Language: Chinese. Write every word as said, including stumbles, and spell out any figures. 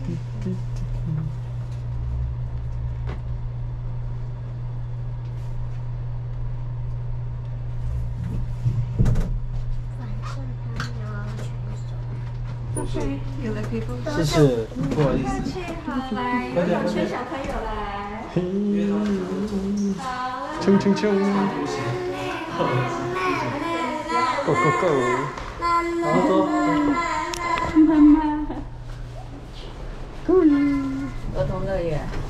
OK，有的可以不。 谢谢，不好意思。 好，来，有想圈小朋友来。好， 冲冲冲！Go go go！ 好走。 妈妈。儿童乐园。